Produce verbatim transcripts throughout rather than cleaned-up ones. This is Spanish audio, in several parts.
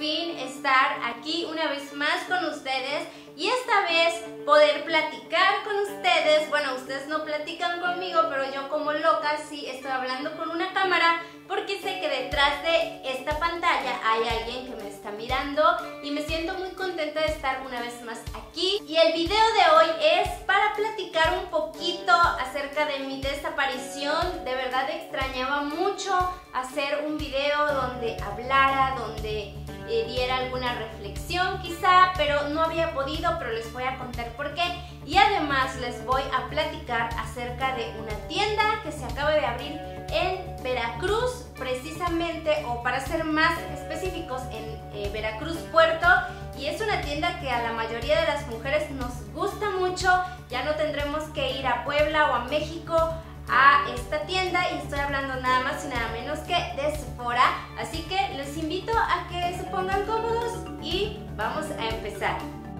fin estar aquí una vez más con ustedes y esta vez poder platicar con ustedes. Bueno, ustedes no platican conmigo, pero yo como loca sí estoy hablando con una cámara porque sé que detrás de esta pantalla hay alguien que me está mirando y me siento muy contenta de estar una vez más aquí. Y el video de hoy es para platicar un poquito acerca de mi desaparición. De verdad extrañaba mucho hacer un video donde hablara, donde eh, diera alguna reflexión quizá, pero no había podido, pero les voy a contar por qué. Y además les voy a platicar acerca de una tienda que se acaba de abrir en Veracruz, precisamente, o para ser más específicos, en eh, Veracruz Puerto, y es una tienda que a la mayoría de las mujeres nos gusta mucho. Ya no tendremos que ir a Puebla o a México a esta tienda, y estoy hablando nada más y nada menos que de Sephora, así que les invito a que se pongan cómodos y vamos a empezar.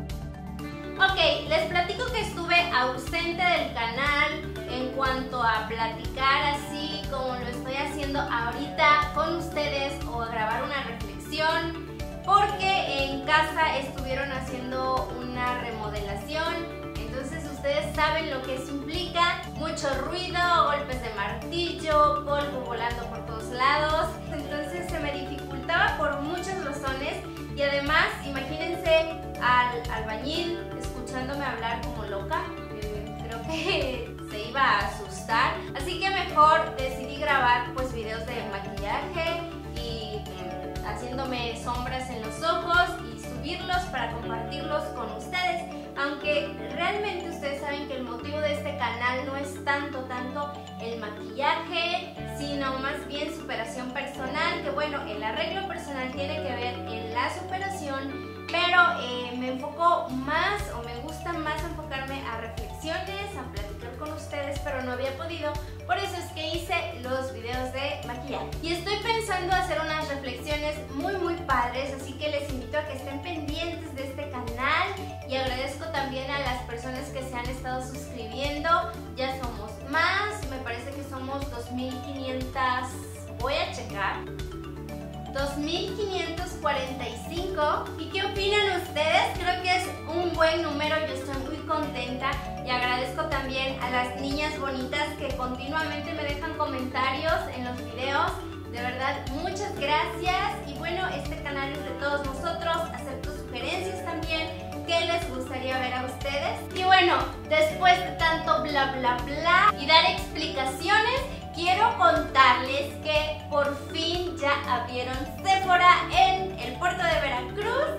Ok, les platico que estuve ausente del canal en cuanto a platicar así como lo estoy haciendo ahorita con ustedes o a grabar una reflexión, porque en casa estuvieron haciendo una remodelación. Entonces ustedes saben lo que eso implica: mucho ruido, golpes de martillo, polvo volando por todos lados. Entonces se me dificultaba por muchas razones, y además imagínense al albañil escuchándome hablar como loca. eh, creo que se iba a asustar, así que mejor decidí grabar pues videos de maquillaje y mm, haciéndome sombras en los ojos y subirlos para compartirlos con ustedes, aunque realmente ustedes saben que el motivo de este canal no es tanto, tanto el maquillaje, sino más bien superación personal, que bueno, el arreglo personal tiene que ver en la superación, pero eh, me enfoco más, o me gusta más enfocarme a reflexiones, a platicar con ustedes, pero no había podido, por eso es que hice los videos de maquillaje. Y estoy pensando hacer unas reflexiones muy muy padres, así que les invito a que estén pendientes de este canal, y agradezco también a las personas que se han estado suscribiendo. Ya somos más, me parece que somos dos mil quinientas, voy a checar, dos mil quinientos cuarenta y cinco. ¿Y qué opinan ustedes? Creo que es un buen número, yo estoy muy contenta, y agradezco también a las niñas bonitas que continuamente me dejan comentarios en los videos. De verdad, muchas gracias. Y bueno, este canal es de todos nosotros, acepto sugerencias también que les gustaría ver a ustedes. Y bueno, después de tanto bla bla bla y dar explicaciones, quiero contarles que por fin ya abrieron Sephora en el puerto de Veracruz.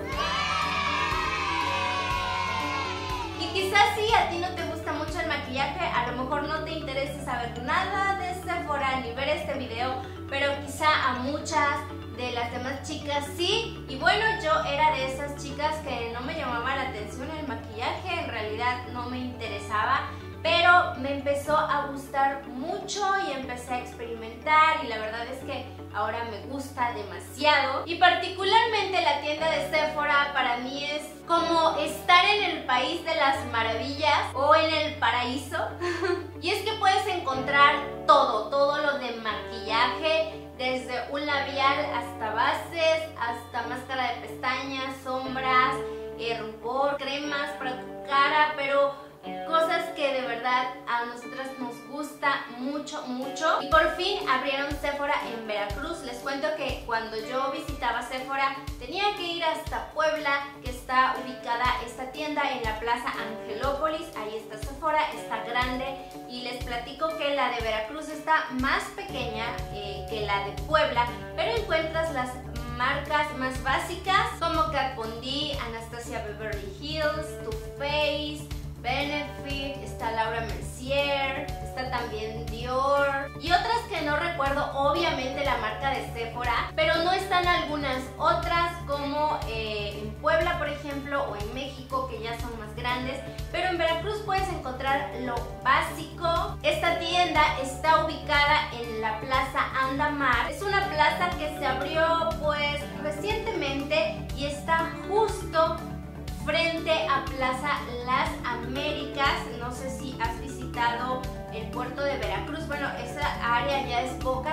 Y quizás sí, a ti no te gusta mucho el maquillaje, a lo mejor no te interesa saber nada de Sephora ni ver este video, pero quizá a muchas de las demás chicas sí. Y bueno, yo era de esas chicas que no me llamaba la atención el maquillaje, en realidad no me interesaba, pero me empezó a gustar mucho y empecé a experimentar, y la verdad es que ahora me gusta demasiado. Y particularmente la tienda de Sephora para mí es como estar en el país de las maravillas o en el paraíso. Y es que puedes encontrar todo, todo lo de maquillaje, desde un labial hasta bases, hasta máscara de pestañas, sombras, eh, rubor, cremas para tu cara, pero cosas que de verdad a nosotras nos gusta mucho, mucho. Y por fin abrieron Sephora en Veracruz. Les cuento que cuando yo visitaba Sephora tenía que ir hasta Puebla, que está ubicada esta tienda en la Plaza Angelópolis. Ahí está Sephora, está grande, y les platico que la de Veracruz está más pequeña eh, que la de Puebla, pero encuentras las marcas más básicas como Kat Von D, Anastasia Beverly Hills, Too Faced, Benefit, está Laura Mercier, está también Dior y otras que no recuerdo, obviamente la marca de Sephora, pero no están algunas otras como eh, en Puebla, por ejemplo, o en México, que ya son más grandes, pero en Veracruz puedes encontrar lo básico. Esta tienda está ubicada en la Plaza Andamar. Es una plaza que se abrió pues recientemente y está justo frente a Plaza Las Américas. No sé si has visitado el puerto de Veracruz. Bueno, esa área ya es Boca del Río.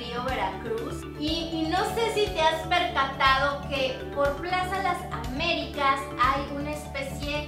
Río, Veracruz. Y, y no sé si te has percatado que por Plaza Las Américas hay una especie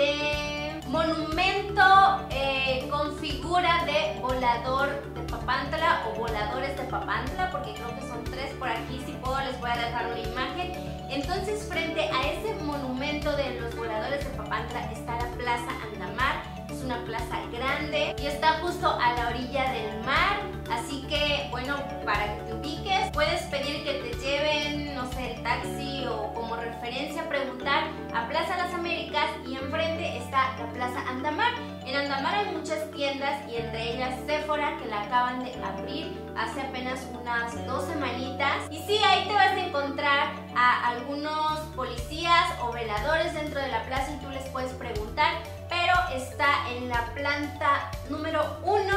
de monumento eh, con figura de volador de Papantla o voladores de Papantla, porque creo que son tres por aquí. Si puedo les voy a dejar una imagen. Entonces, frente a ese monumento de los voladores de Papantla está la Plaza Andamar. Es una plaza grande y está justo a la orilla del mar, así que bueno, para que te ubiques puedes pedir que te lleven, no sé, el taxi o como referencia preguntar a Plaza Las Américas y enfrente está la Plaza Andamar. En Andamar hay muchas tiendas y entre ellas Sephora, que la acaban de abrir hace apenas unas dos semanitas. Y sí, ahí te vas a encontrar a algunos policías o veladores dentro de la plaza y tú les puedes preguntar, pero está en la planta número uno.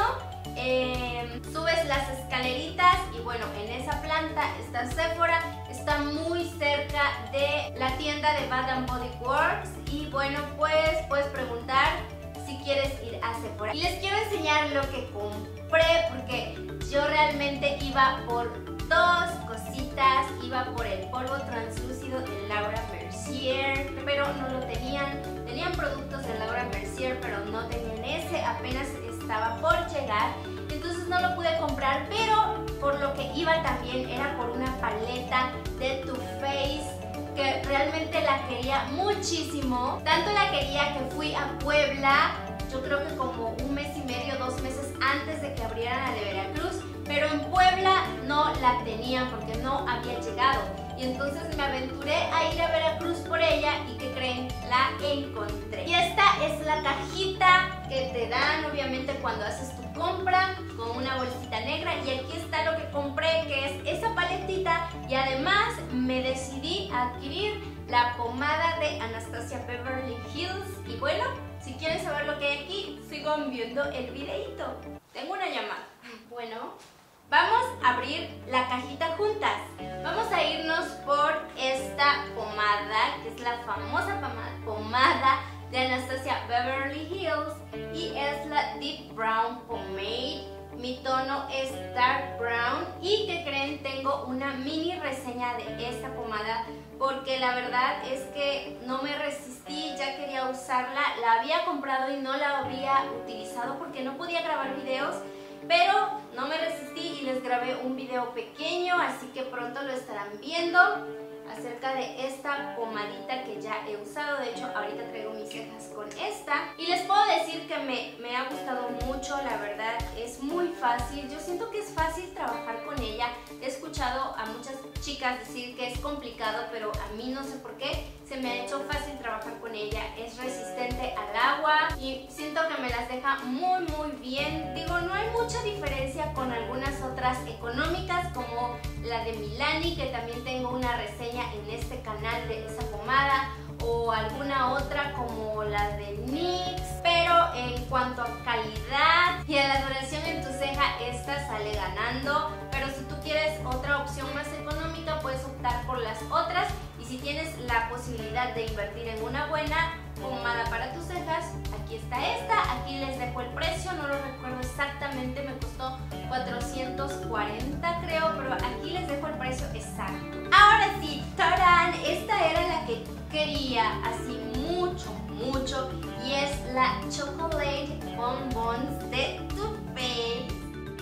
Eh, subes las escaleritas y bueno, en esa planta está Sephora, está muy cerca de la tienda de Bath and Body Works y bueno, pues puedes preguntar si quieres ir a Sephora. Y les quiero enseñar lo que compré porque yo realmente iba por dos cositas. Iba por el polvo translúcido de Laura Mercier, pero no lo tenían. Tenían productos de Laura Mercier, pero no tenían ese, apenas estaba por llegar, entonces no lo pude comprar. Pero por lo que iba también era por una paleta de Too Faced, que realmente la quería muchísimo. Tanto la quería que fui a Puebla, yo creo que como un mes y medio, dos meses antes de que abrieran la de Veracruz, pero en Puebla no la tenían porque no había llegado. Y entonces me aventuré a ir a Veracruz por ella y ¿qué creen? La encontré. Y esta es la cajita que te dan obviamente cuando haces tu compra, con una bolsita negra, y aquí está lo que compré, que es esa paletita, y además me decidí a adquirir la pomada de Anastasia Beverly Hills. Y bueno, si quieren saber lo que hay aquí, sigan viendo el videito. Tengo una llamada. Bueno, vamos a abrir la cajita juntas. Vamos a irnos por esta pomada, que es la famosa pomada de Anastasia Beverly Hills y es la Deep Brown Pomade. Mi tono es Dark Brown y ¿qué creen? Tengo una mini reseña de esta pomada porque la verdad es que no me resistí, ya quería usarla. La había comprado y no la había utilizado porque no podía grabar videos, pero no me resistí y les grabé un video pequeño, así que pronto lo estarán viendo acerca de esta pomadita que ya he usado. De hecho, ahorita traigo mis cejas con esta y les puedo decir que me, me ha gustado mucho. La verdad es muy fácil, yo siento que es fácil trabajar con ella. He escuchado a muchas chicas decir que es complicado, pero a mí no sé por qué se me ha hecho fácil trabajar con ella. Es resistente al agua y siento que me las deja muy muy bien. Digo, no hay mucha diferencia con algunas otras económicas como la de Milani, que también tengo una reseña en este canal de esa pomada, o alguna otra como la de NYX, pero en cuanto a calidad y a la duración en tu ceja, esta sale ganando. Pero si tú quieres otra opción más económica, puedes optar por las otras, y si tienes la posibilidad de invertir en una buena pomada para tus cejas, aquí está esta. Aquí les dejo el precio, no lo recuerdo exactamente, me costó cuatrocientos cuarenta creo, pero aquí les dejo el precio exacto. Ahora sí, ¡tarán! Esta era la que quería así mucho, mucho, y es la Chocolate Bonbons de Too Faced.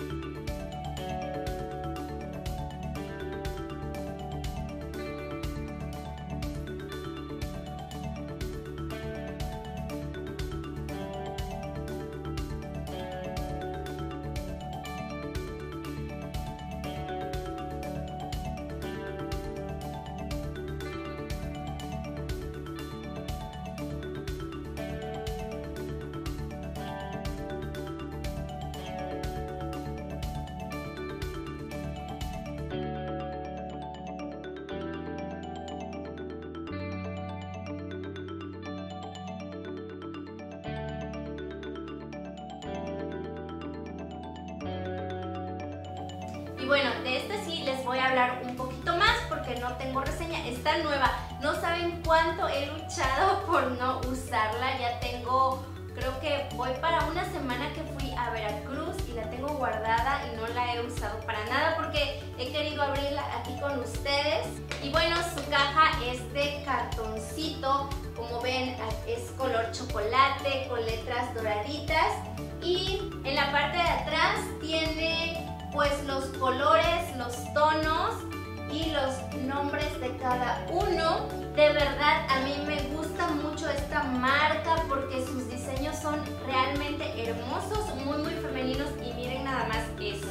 Y bueno, de esta sí les voy a hablar un poquito más porque no tengo reseña, está nueva. No saben cuánto he luchado por no usarla. Ya tengo, creo que voy para una semana que fui a Veracruz y la tengo guardada y no la he usado para nada porque he querido abrirla aquí con ustedes. Y bueno, su caja es de cartoncito, como ven es color chocolate con letras doraditas, y en la parte de atrás tiene pues los colores, los tonos y los nombres de cada uno. De verdad a mí me gusta mucho esta marca porque sus diseños son realmente hermosos, muy muy femeninos, y miren nada más esto.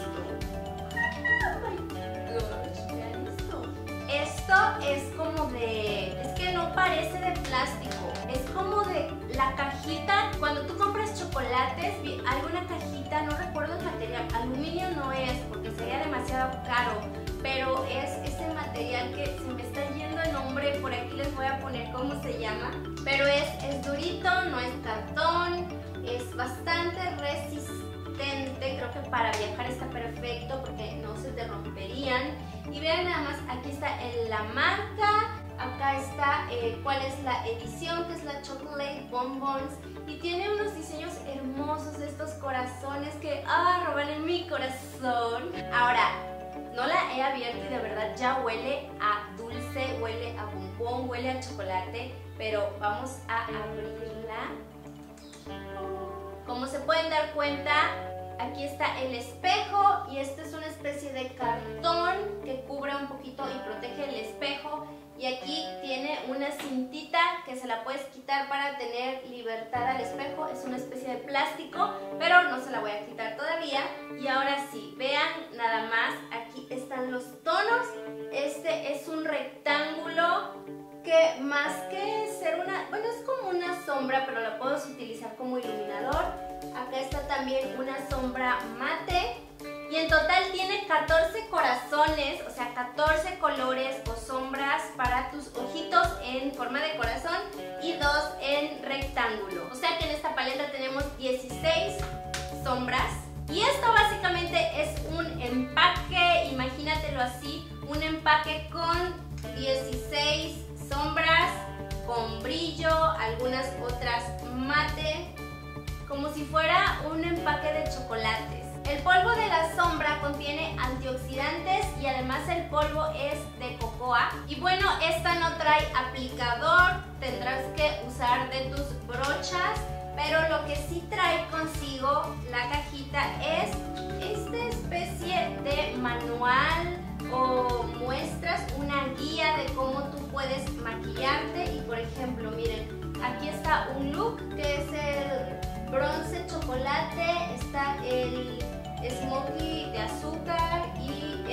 Esto es como de... es que no parece de plástico, es como de la cajita. Cuando tú compras chocolates, hay una cajita, no recuerdo el material, aluminio no es porque sería demasiado caro, pero es ese material que se me está yendo el nombre, por aquí les voy a poner cómo se llama, pero es, es durito, no es cartón, es bastante resistente, creo que para viajar está perfecto porque no se te romperían. Y vean nada más, aquí está en la marca, acá está eh, cuál es la edición, que es la Chocolate Bonbons, y tiene unos diseños hermosos, estos corazones que ah, roban en mi corazón. Ahora, no la he abierto y de verdad ya huele a dulce, huele a bombón, huele a chocolate, pero vamos a abrirla. Como se pueden dar cuenta, aquí está el espejo y esta es una especie de cartón que cubre un poquito y protege el espejo, y aquí tiene una cintita que se la puedes quitar para tener libertad al espejo. Es una especie de plástico, pero no se la voy a quitar todavía. Y ahora sí, vean nada más, aquí están los tonos. Este es un rectángulo que más que ser una, bueno, es como una sombra, pero la puedes utilizar como iluminador. Acá está también una sombra mate, y en total tiene catorce corazones, o sea catorce colores o sombras para tus ojitos en forma de corazón y dos en rectángulo. O sea que en esta paleta tenemos dieciséis sombras, y esto básicamente es un empaque, imagínatelo así, un empaque con dieciséis sombras, con brillo, algunas otras mate, como si fuera un empaque de chocolates. El polvo de la sombra contiene antioxidantes y además el polvo es de cocoa. Y bueno, esta no trae aplicador, tendrás que usar de tus brochas, pero lo que sí trae consigo la cajita es esta especie de manual o muestras, una guía de cómo tú puedes maquillarte. Y por ejemplo, miren, aquí está un look que es el bronce chocolate, está el smoky de azúcar y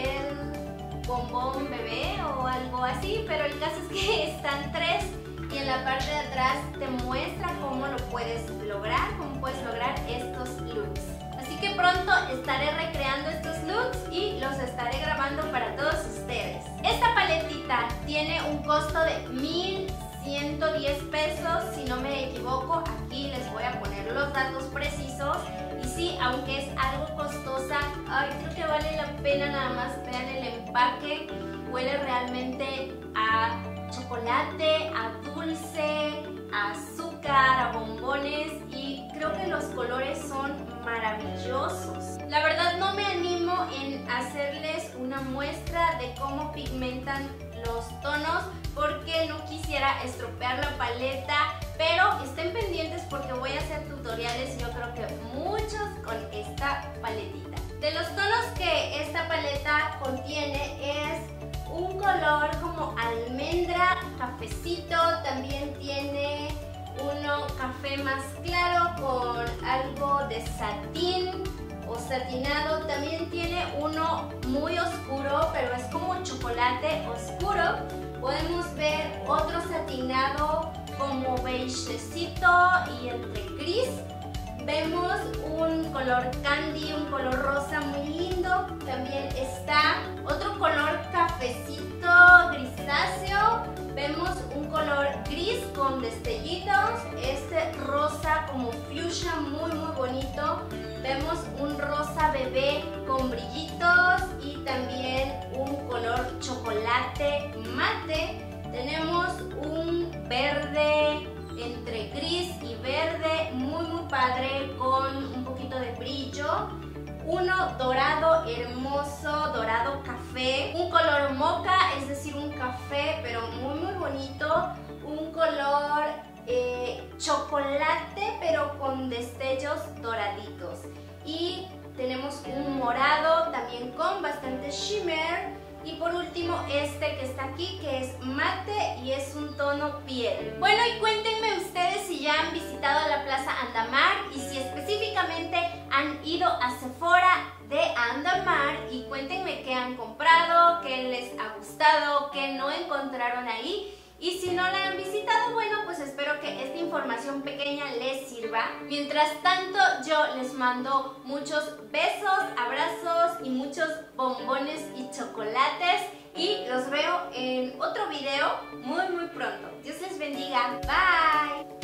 el bombón bebé o algo así, pero el caso es que están tres, y en la parte de atrás te muestra cómo lo puedes lograr, cómo puedes lograr estos looks. Así que pronto estaré recreando estos looks y los estaré grabando para todos ustedes. Esta paletita tiene un costo de mil ciento diez pesos, si no me equivoco. Aquí les voy a poner los datos precisos. Y sí, aunque es algo costosa, ay, creo que vale la pena. Nada más vean el empaque, huele realmente a chocolate, a dulce, a azúcar, a bombones, y creo que los colores son maravillosos. La verdad no me animo en hacerles una muestra de cómo pigmentan los tonos porque no quisiera estropear la paleta, pero estén pendientes porque voy a hacer tutoriales, yo creo que muchos, con esta paletita. De los tonos que esta paleta contiene es un color como almendra, cafecito, también tiene uno café más claro con algo de satín o satinado, también tiene uno muy oscuro, pero es como chocolate oscuro. Podemos ver otro satinado como beigecito y entre gris. Vemos un color candy, un color rosa muy lindo. También está otro color cafecito grisáceo. Vemos un color gris con destellitos. Este rosa como fuchsia muy muy bonito. Vemos un rosa bebé con brillitos y también un color chocolate mate. Tenemos un verde entre gris y verde muy muy padre con un poquito de brillo. uno dorado, hermoso, dorado café, un color mocha, es decir, un café, pero muy muy bonito, un color eh, chocolate, pero con destellos doraditos. Y tenemos un morado también con bastante shimmer. Y por último este que está aquí, que es mate y es un tono piel. Bueno, y cuéntenme ustedes si ya han visitado la Plaza Andamar y si específicamente han ido a Sephora de Andamar, y cuéntenme qué han comprado, qué les ha gustado, qué no encontraron ahí. Y si no la han visitado, bueno, pues espero que esta información pequeña les sirva. Mientras tanto, yo les mando muchos besos, abrazos y muchos bombones y chocolates. Y los veo en otro video muy muy pronto. Dios les bendiga. Bye.